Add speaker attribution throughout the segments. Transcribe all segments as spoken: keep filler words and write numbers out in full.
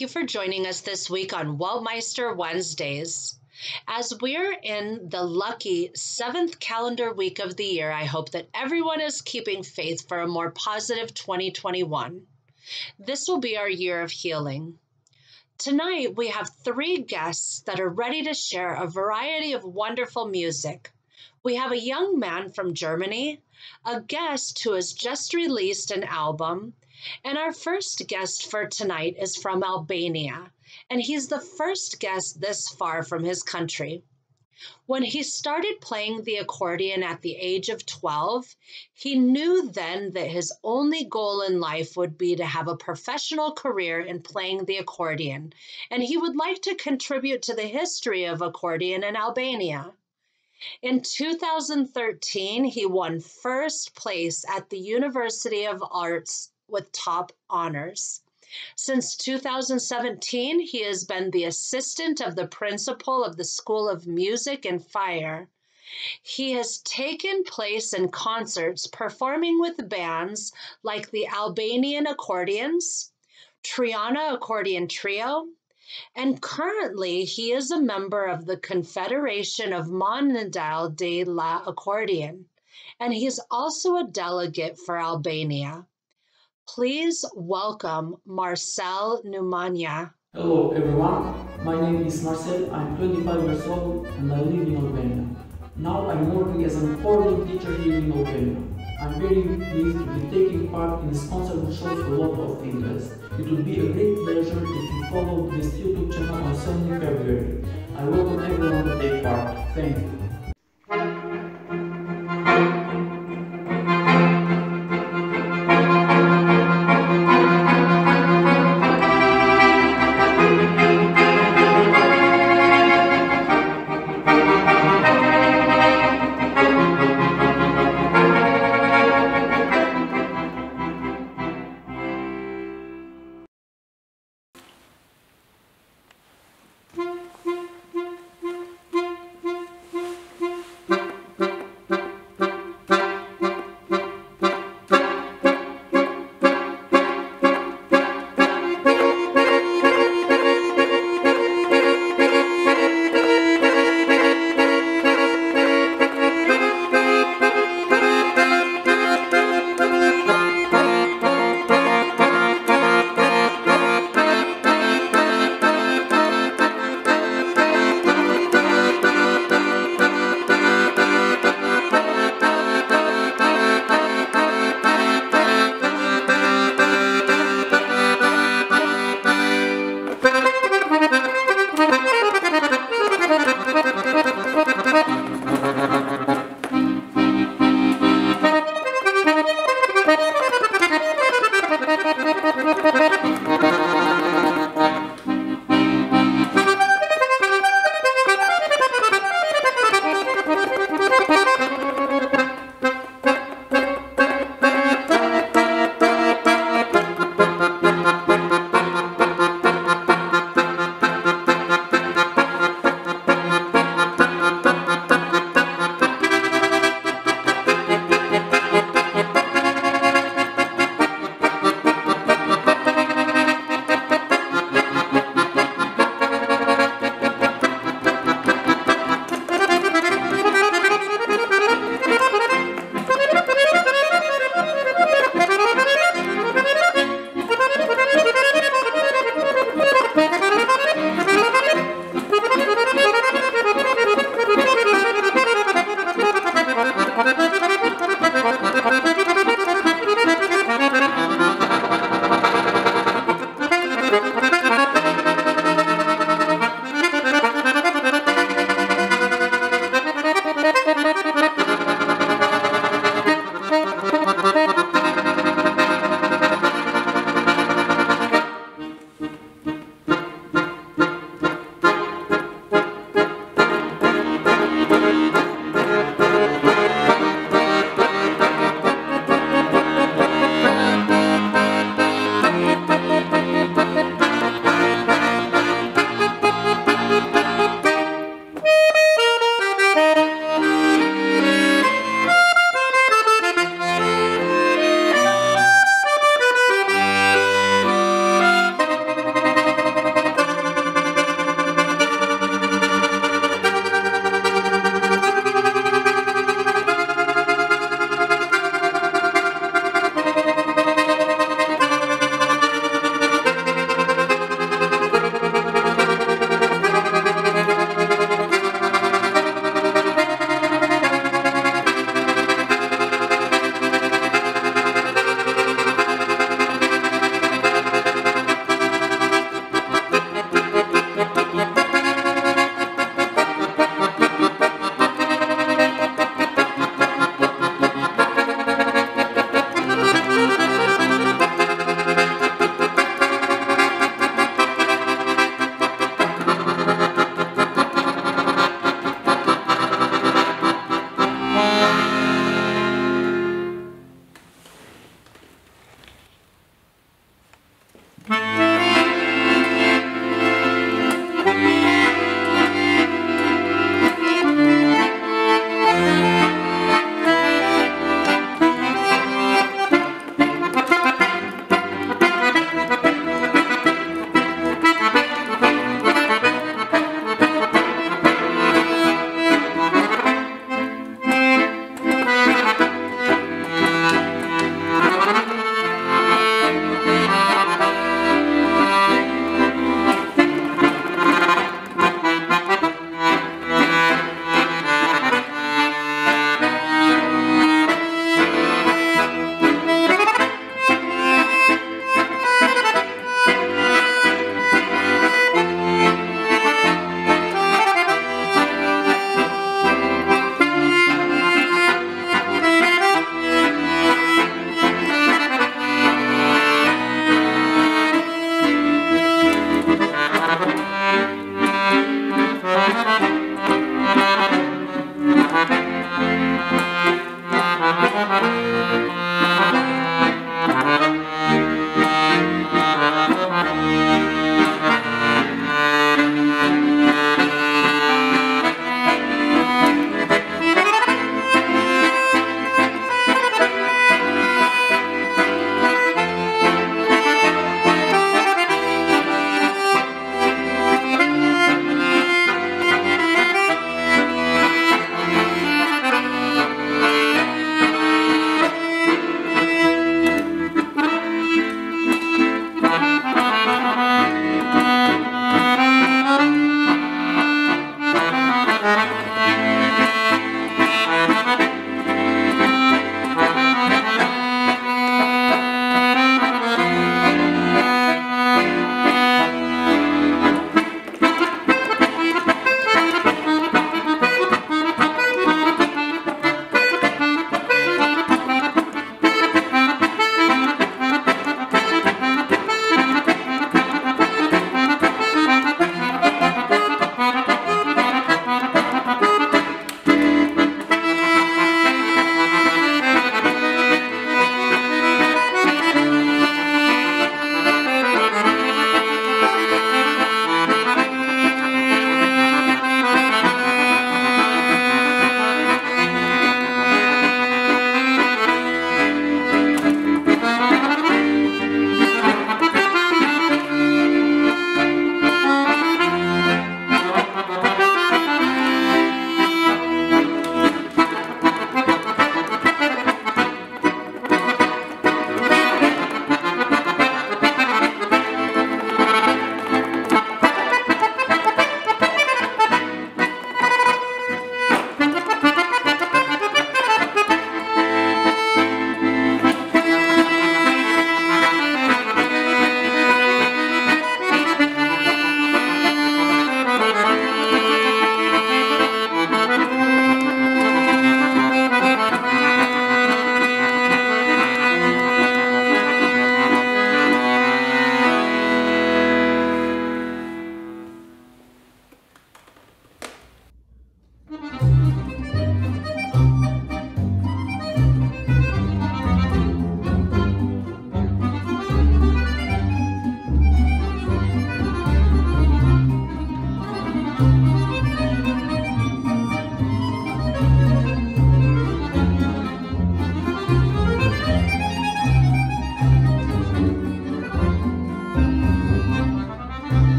Speaker 1: thank you for joining us this week on Weltmeister Wednesdays. As we're in the lucky seventh calendar week of the year, I hope that everyone is keeping faith for a more positive twenty twenty-one. This will be our year of healing. Tonight, we have three guests that are ready to share a variety of wonderful music. We have a young man from Germany, a guest who has just released an album, and our first guest for tonight is from Albania, and he's the first guest this far from his country. When he started playing the accordion at the age of twelve, he knew then that his only goal in life would be to have a professional career in playing the accordion, and he would like to contribute to the history of accordion in Albania. In two thousand thirteen, he won first place at the University of Arts with top honors. Since two thousand seventeen, he has been the assistant of the principal of the School of Music and Fire. He has taken place in concerts performing with bands like the Albanian Accordions, Triana Accordion Trio, and currently he is a member of the Confederation of Mondiale de la Accordion, and he is also a delegate for Albania. Please welcome Marcel Numania.
Speaker 2: Hello everyone, my name is Marcel, I'm twenty-five years old and I live in Albania. Now I'm working as an accordion teacher here in Albania. I'm very pleased to be taking part in this concert which shows a lot of interest. It would be a great pleasure if you follow this YouTube channel on Sunday, February. I welcome everyone to take part. Thank you.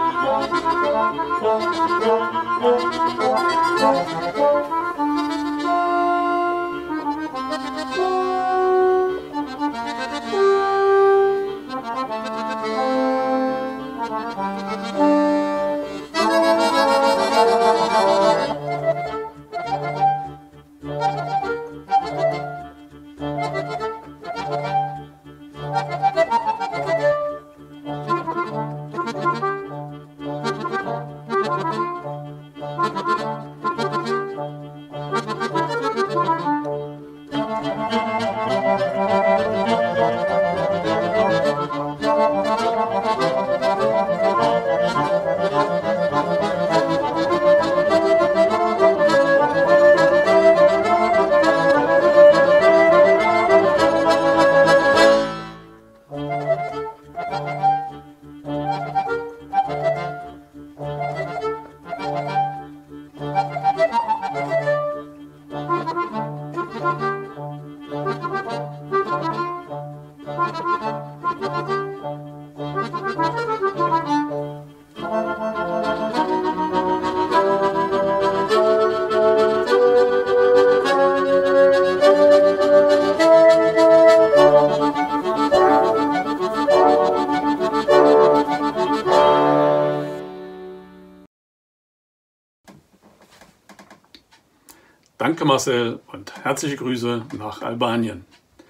Speaker 3: Danke Marcel und herzliche Grüße nach Albanien.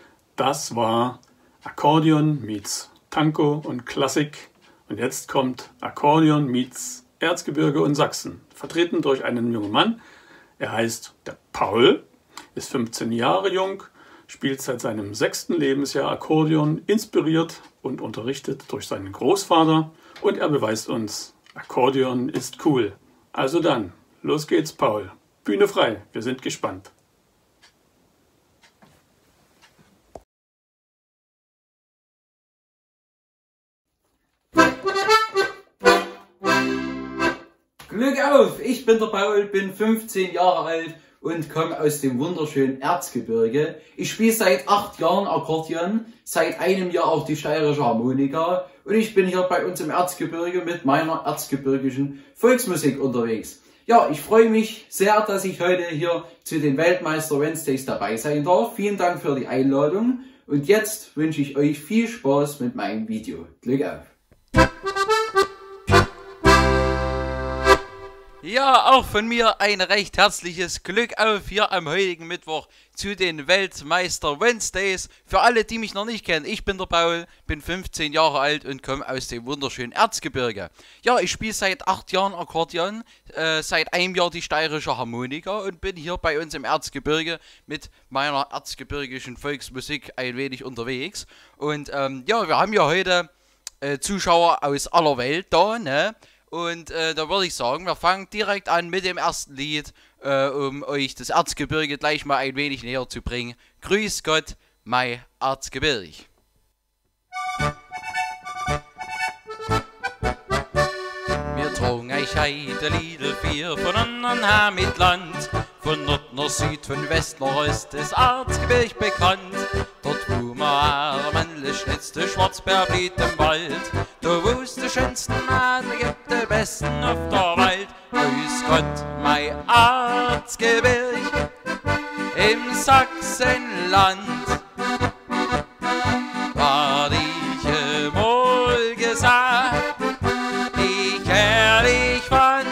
Speaker 3: Das war Akkordeon meets Tango und Klassik und jetzt kommt Akkordeon meets Erzgebirge und Sachsen, vertreten durch einen jungen Mann. Er heißt der Paul, ist fünfzehn Jahre jung, spielt seit seinem sechsten Lebensjahr Akkordeon, inspiriert und unterrichtet durch seinen Großvater und er beweist uns, Akkordeon ist cool. Also dann, los geht's Paul. Bühne frei, wir sind gespannt.
Speaker 4: Glück auf! Ich bin der Paul, bin fünfzehn Jahre alt und komme aus dem wunderschönen Erzgebirge. Ich spiele seit acht Jahren Akkordeon, seit einem Jahr auch die steirische Harmonika und ich bin hier bei uns im Erzgebirge mit meiner erzgebirgischen Volksmusik unterwegs. Ja, ich freue mich sehr, dass ich heute hier zu den Weltmeister Wednesdays dabei sein darf. Vielen Dank für die Einladung und jetzt wünsche ich euch viel Spaß mit meinem Video. Glück auf!
Speaker 5: Ja, auch von mir ein recht herzliches Glück auf hier am heutigen Mittwoch zu den Weltmeister Wednesdays. Für alle, die mich noch nicht kennen, ich bin der Paul, bin fünfzehn Jahre alt und komme aus dem wunderschönen Erzgebirge. Ja, ich spiele seit acht Jahren Akkordeon, äh, seit einem Jahr die steirische Harmonika und bin hier bei uns im Erzgebirge mit meiner erzgebirgischen Volksmusik ein wenig unterwegs. Und ähm, ja, wir haben ja heute äh, Zuschauer aus aller Welt da, ne? Und äh, da würde ich sagen, wir fangen direkt an mit dem ersten Lied, äh, um euch das Erzgebirge gleich mal ein wenig näher zu bringen. Grüß Gott, mein Erzgebirge. Wir tragen euch heute Lieder vier von anderen her mit Land. Von Nord nach Süd, von West nach Ost, das Erzgebirge bekannt. Dort wo man Männle schnitzt, der Schwarzbär blüht im Wald. Da wo es die schönsten Mädel gibt, die besten auf der Welt. Grüß Gott, mein Erzgebirge im Sachsenland. War ich mal gesagt, ich herrlich fand,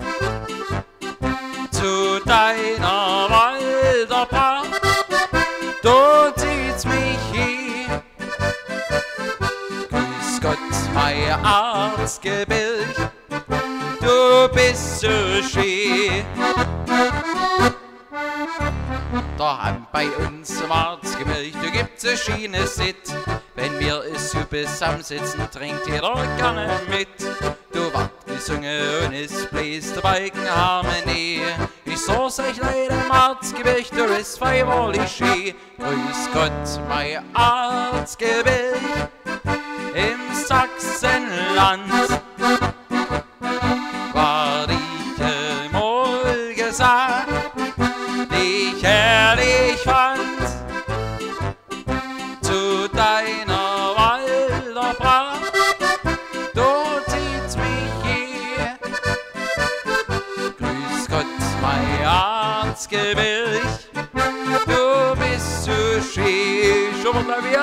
Speaker 5: zu deiner Walderpracht, da zieht's mich hin. Grüß Gott, mein Erzgebirge, du bist so schön. Da haben bei uns im Erzgebirge, da gibt's eine schöne Sitt. Wenn wir es so zusammensitzen, trinkt jeder gerne mit. Du wart gesungen und es bläst der Balkenharmonie. Ich sag's euch leider im Erzgebirge, da ist freiwillig schön. Grüß Gott, mein Erzgebirge im Sachsenland. War ich mal gesagt, dich herrlich fand, zu deiner Walderpracht, da zieht's mich hin. Erzgebirge. Du bist so schön. Schon mal Klavier?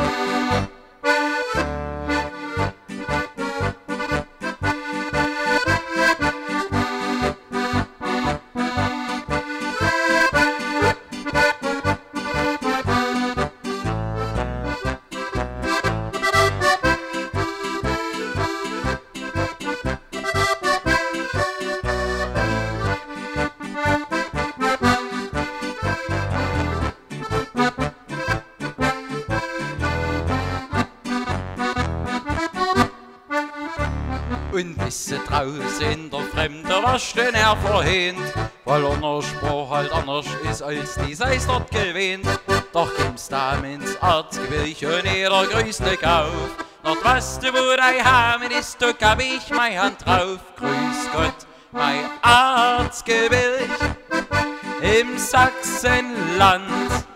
Speaker 5: Und bist du draußen in der Fremde, was denn er verhehnt, weil unser Spruch halt anders ist, als die seist dort gewähnt. Doch kommst du ins Erzgebirge und jeder grüßt dich auf. Dort weißt du, wo dein Heimat ist, da gab ich meine Hand drauf. Grüß Gott, mein Erzgebirge im Sachsenland.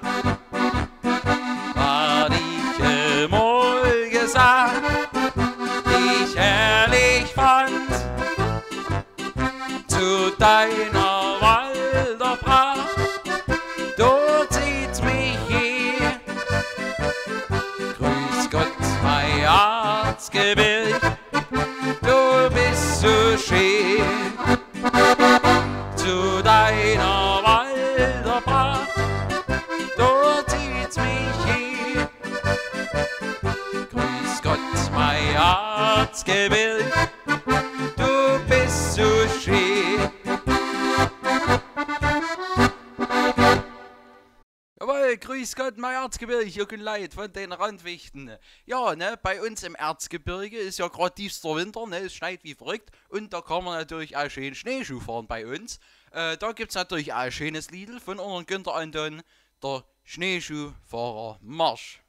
Speaker 5: War ich einmal gesagt, ich herrlich fand, zu deiner Walder Pracht, dort zieht mich hin. Grüß Gott, mein Erzgebirge, du bist so schön, zu deiner Walder Pracht, dort zieht mich hin. Grüß Gott, mein Erzgebirge, du bist so schön. Jawohl, grüß Gott, mein Erzgebirge, Jürgen Leid von den Randwichten. Ja, ne, bei uns im Erzgebirge ist ja gerade tiefster Winter, ne, es schneit wie verrückt und da kann man natürlich auch schön Schneeschuh fahren bei uns. Äh, da gibt's natürlich auch ein schönes Lied von unseren Günther Anton, der Schneeschuhfahrer Marsch.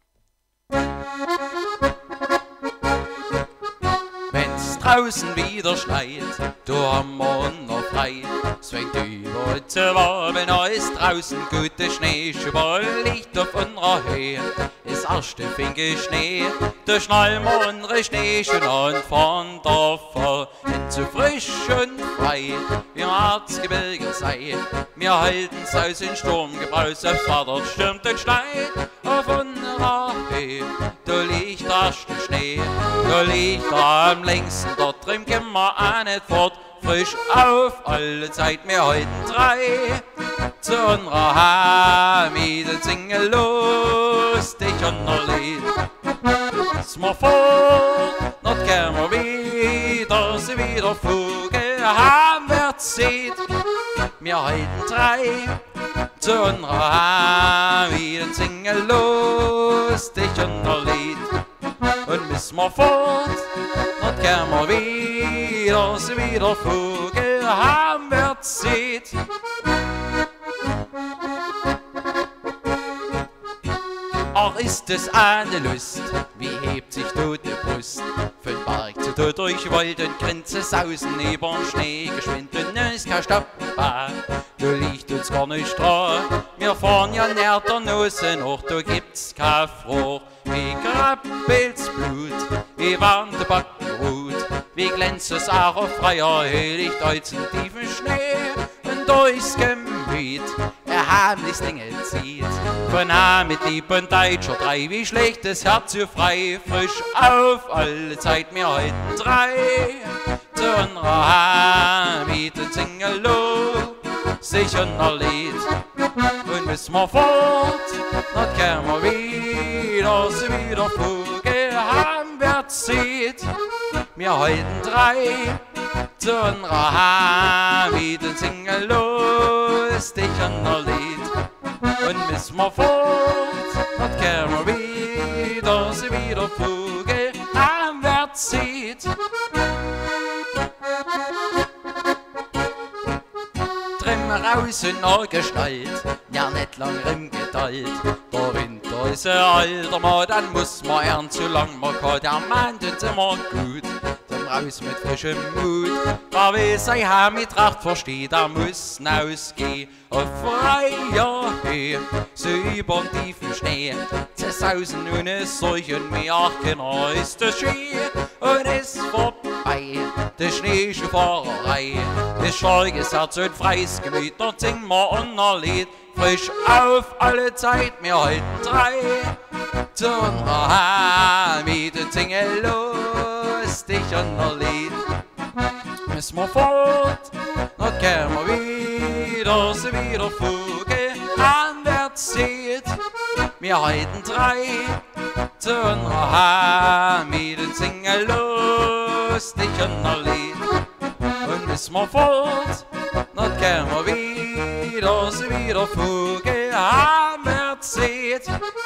Speaker 5: Wenn's draußen wieder schneit, du haben wir noch frei. Es fängt über zu warmen, ist draußen gute Schneeschuhball, liegt auf unserer Höhe. Das erste Finke Schnee, da schnallen wir unsere Schneeschuhe und fahren davon. Denn zu frisch und frei, wie im Erzgebirge sei. Wir halten's aus in Sturmgebraus, selbst war dort stürmt und schneit. Auf unserer Höhe, da liegt der erste Schnee, da liegt er am längsten, dort drin können wir auch nicht fort. Frisch auf alle Zeit, wir halten drei zu unserer Hamid und singen lustig unser Lied. Dass wir fort, dort können wir wieder, sie wieder Vogel haben wird sieht. Wir halten drei zu unserer Hamid und singen lustig unser Lied. Und müssen wir fort, dort können wir wieder, sie wieder Vogel haben wird sieht. Ach, ist es eine Lust, wie hebt sich tote Brust, von Berg zu Tod durch Wald und Grenze sausen übern Schnee geschwind und es ist kein Stopp, du liegt uns gar nicht dran, wir fahren ja näher der Nose noch, da gibt's kein Froh. Wie krabbelt's Blut, wie warm der Backen ruht, wie glänzt es auch auf freier Höhe, liegt als in tiefen Schnee und durchs Gemüt erheimlichst Dinge zieht. Von Hamid, Lieb und Deutscher drei, wie schlägt das Herz so frei, frisch auf alle Zeit, wir halten drei zu unserer Hamid und singen lustig unser Lied. Und müssen wir fort, dort können wir wieder, sie wieder Vogel haben wird sieht. Wir halten drei zu unserer Hamid und singen lustig unser Lied. Und müssen wir fort, dort können wir wieder, sie wieder Vogel haben wird sieht. Raus in der Gestalt, ja nicht lang im Geduld. Der Winter ist ein alter Mann, dann muss man ernst, so lang man kann. Der meint uns immer gut, dann raus mit frischem Mut. Wer will sein Heim mit Tracht versteht, der muss hinausgehen. Auf freier Höhe, so überm tiefen Schnee. Zesausen ohne Seuchen mehr, Kinder ist es schön und ist vorbei. bei der Schneeschuhfahrerei. Ist starkes Herz und freies Gemüt, dort singen wir unser Lied. Frisch auf alle Zeit, wir halten drei zu unserer Hamid und singen lustig unser Lied. Müssen wir fort, dort können wir wieder, so wieder Vogel anwärts zieht. Wir halten drei zu unserer Hamid und singen lustig unser Lied. Und müssen wir fort, dort können wir wieder, so wieder Vogel anwärts zieht.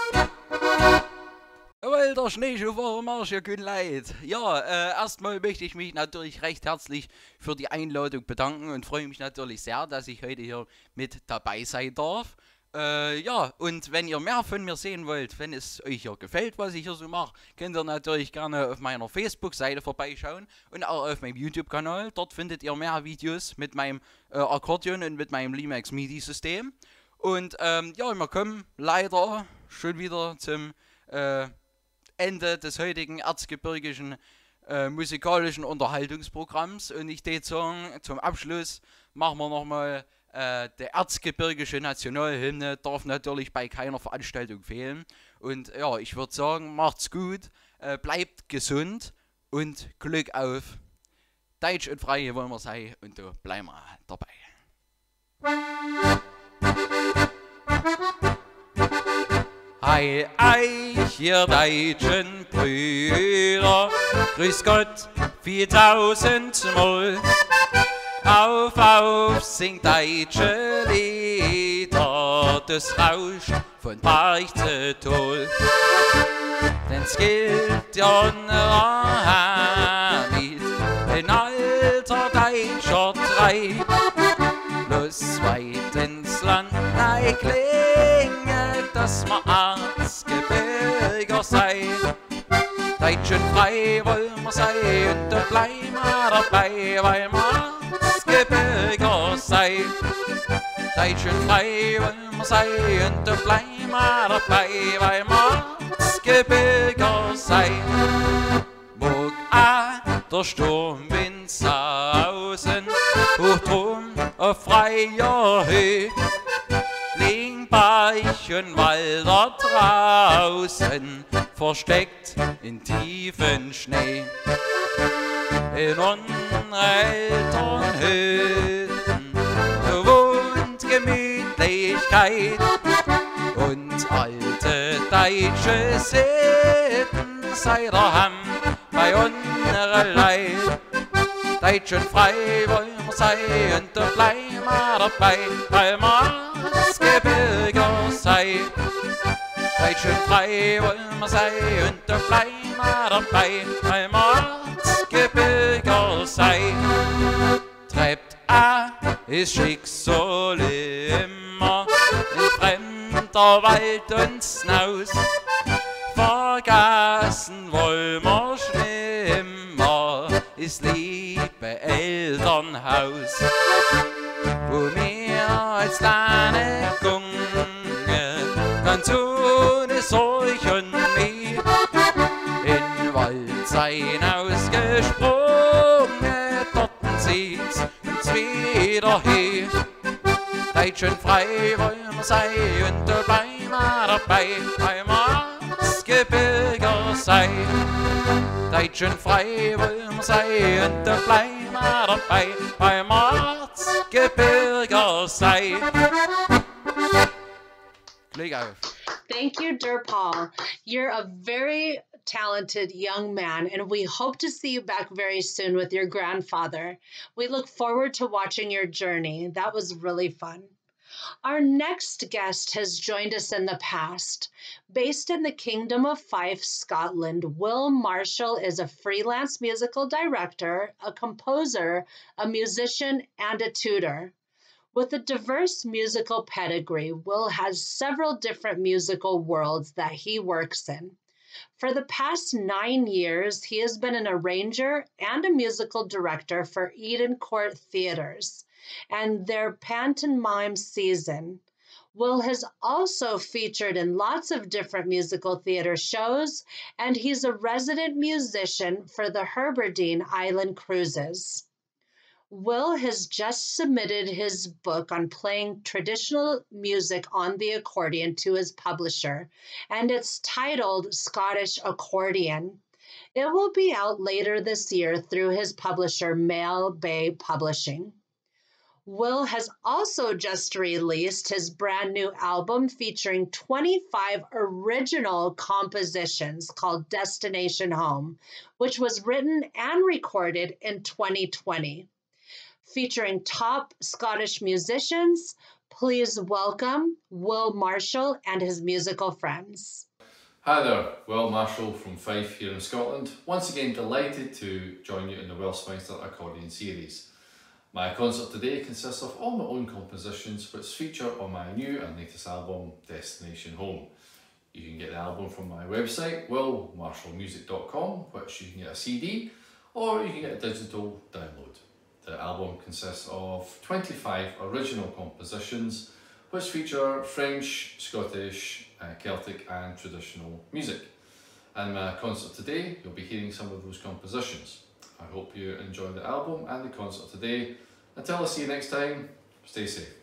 Speaker 5: Weil der Schneeschuhfahrer mach ja gut leid. Ja, äh, erstmal möchte ich mich natürlich recht herzlich für die Einladung bedanken und freue mich natürlich sehr, dass ich heute hier mit dabei sein darf. Äh, ja, und wenn ihr mehr von mir sehen wollt, wenn es euch hier gefällt, was ich hier so mache, könnt ihr natürlich gerne auf meiner Facebook-Seite vorbeischauen und auch auf meinem YouTube-Kanal. Dort findet ihr mehr Videos mit meinem äh, Akkordeon und mit meinem Limax MIDI-System. Und ähm, ja, wir kommen leider schon wieder zum äh, Ende des heutigen erzgebirgischen äh, musikalischen Unterhaltungsprogramms. Und ich würde sagen, zum Abschluss machen wir nochmal äh, der erzgebirgische Nationalhymne. Darf natürlich bei keiner Veranstaltung fehlen. Und ja, ich würde sagen, macht's gut, äh, bleibt gesund und Glück auf. Deutsch und frei wollen wir sein und da bleiben wir dabei. Ei, euch, ihr deutschen Brüder, grüß Gott viertausendmal. Auf, auf, singt deutsche Lieder, das rauscht von Berg zu Tal. Denn's gilt ja unserer Hamid, ein alter deutscher Treib. Bloß weit ins Land nei klinget, dass ma Erzgebirger sei. Deutsch und frei wollen wir sein und da bleiben wir dabei, weil ma Erzgebirger sei. Deutsch und frei wollen wir sein und da bleiben wir dabei, weil ma Erzgebirger sei. Mag auch der Sturmwind sausen, hoch drum auf freier Höhe, liegen Berg und Wälder draußen, versteckt in tiefen Schnee. In unseren Elternhütten wohnt Gemütlichkeit und alte deutsche Sitten, seid ihr ham bei unserer Leid. Deutsch und frei wollen wir sein und da bleiben wir dabei, weil wir Erzgebirger sei. Deutsch und frei wollen wir sein und da bleiben wir dabei, weil wir Erzgebirger sei. Treibt a ist Schicksal immer in fremder Wald und Snaus. Vergessen wollen wir schlimmer ist liebe Elternhaus, wo wir als kleine Gunge ganz ohne Sorg und Mühe in Wald sein ausgesprungen, dort sieht's uns wieder her. Deutsch und frei wollen wir sein und da bleiben wir dabei, weil wir Erzgebirger sei. Deutsch und frei wollen wir sein und da bleiben wir dabei, weil wir Erzgebirger sei. Glück auf.
Speaker 1: Thank you, Paul. You're a very talented young man, and we hope to see you back very soon with your grandfather. We look forward to watching your journey. That was really fun. Our next guest has joined us in the past. Based in the Kingdom of Fife, Scotland, Will Marshall is a freelance musical director, a composer, a musician, and a tutor. With a diverse musical pedigree, Will has several different musical worlds that he works in. For the past nine years, he has been an arranger and a musical director for Eden Court Theaters and their pantomime season. Will has also featured in lots of different musical theater shows, and he's a resident musician for the Hebridean Island Cruises. Will has just submitted his book on playing traditional music on the accordion to his publisher, and it's titled Scottish Accordion. It will be out later this year through his publisher, Mail Bay Publishing. Will has also just released his brand new album featuring twenty-five original compositions called Destination Home, which was written and recorded in twenty twenty. Featuring top Scottish musicians, please welcome Will Marshall and his musical friends.
Speaker 6: Hi there, Will Marshall from Fife here in Scotland. Once again delighted to join you in the weltmeister-akkordeon series. My concert today consists of all my own compositions which feature on my new and latest album, Destination Home. You can get the album from my website, will marshall music dot com, which you can get a C D or you can get a digital download. The album consists of twenty-five original compositions which feature French, Scottish, uh, Celtic and traditional music. And my concert today, you'll be hearing some of those compositions. I hope you enjoy the album and the concert today. Until I see you next time, stay safe.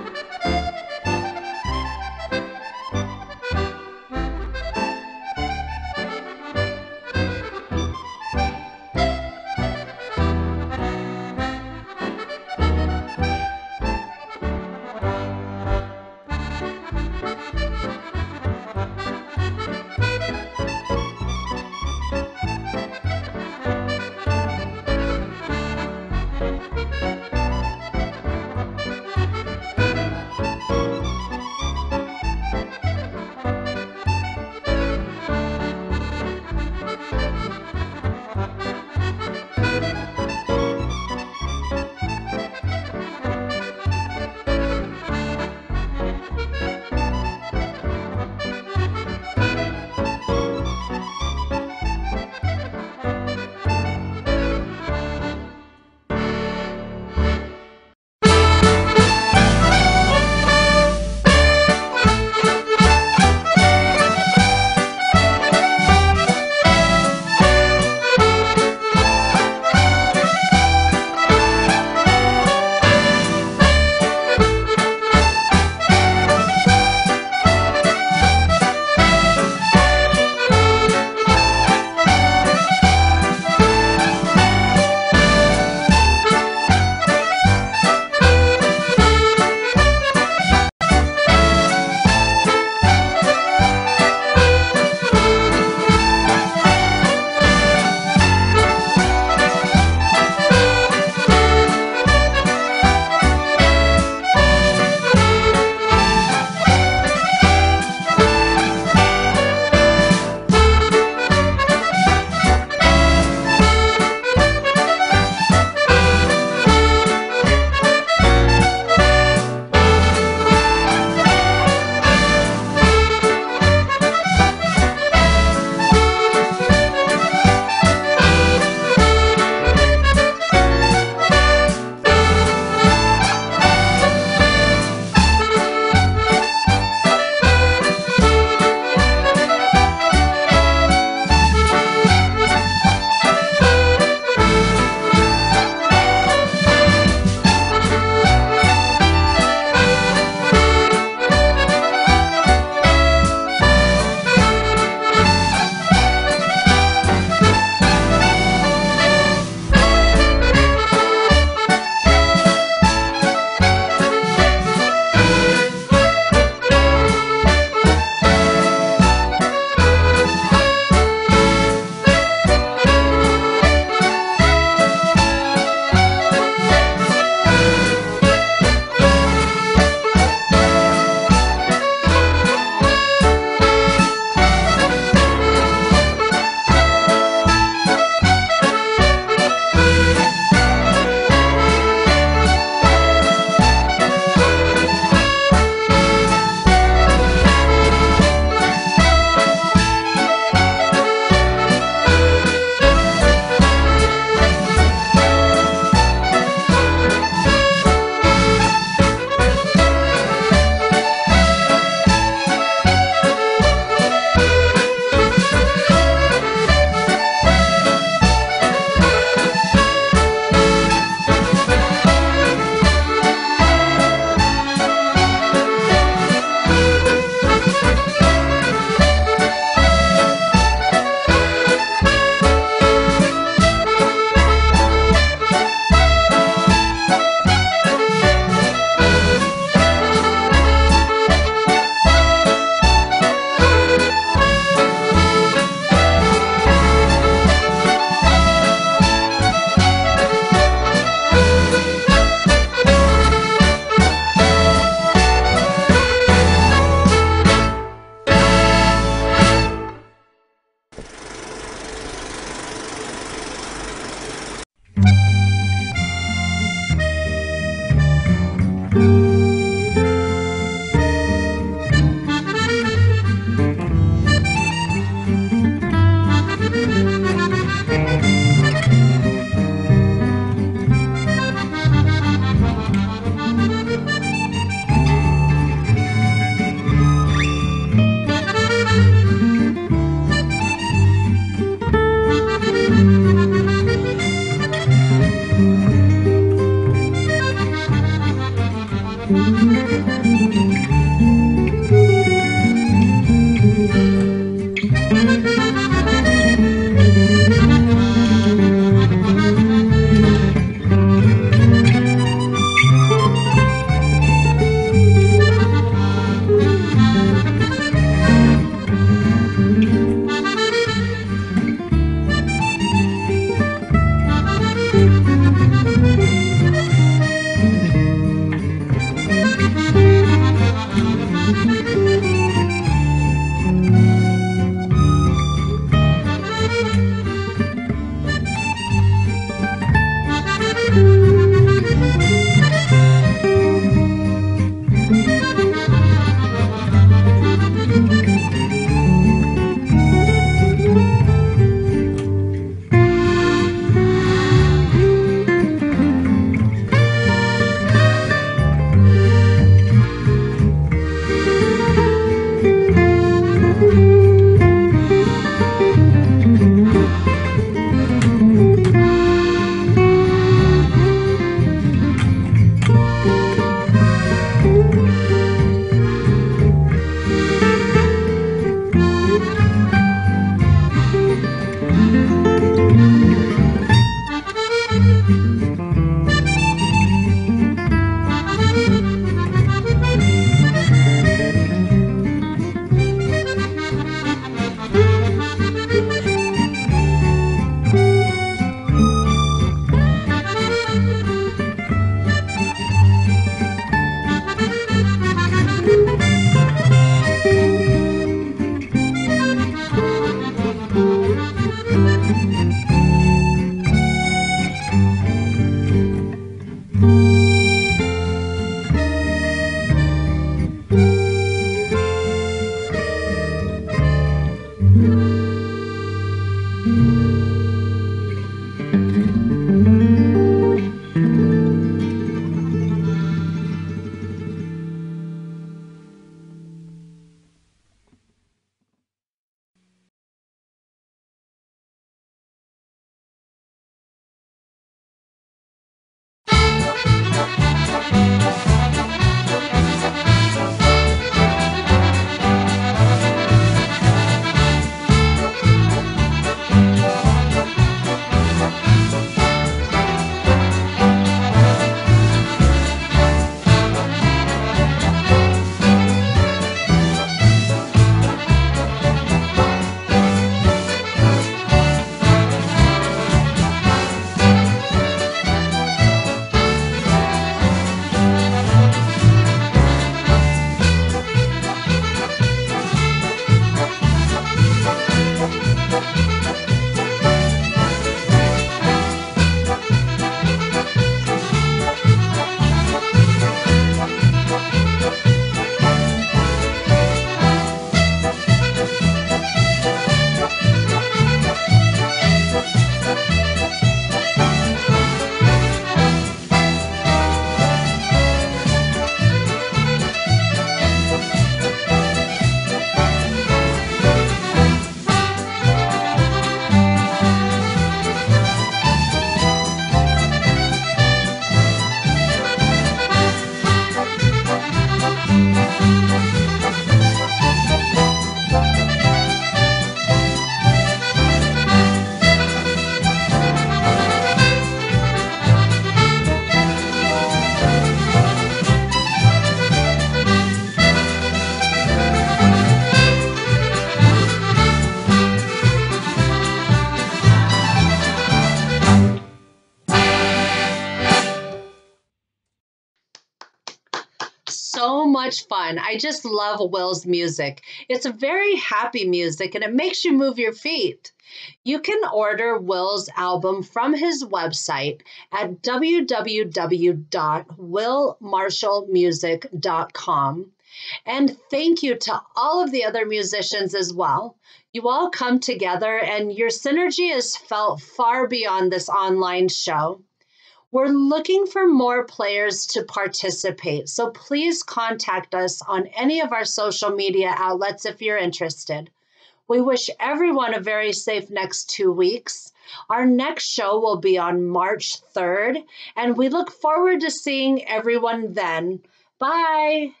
Speaker 1: so much fun. I just love Will's music. It's a very happy music and it makes you move your feet. You can order Will's album from his website at w w w dot will marshall music dot com. And thank you to all of the other musicians as well. You all come together and your synergy is felt far beyond this online show. We're looking for more players to participate, so please contact us on any of our social media outlets if you're interested. We wish everyone a very safe next two weeks. Our next show will be on March third, and we look forward to seeing everyone then. Bye.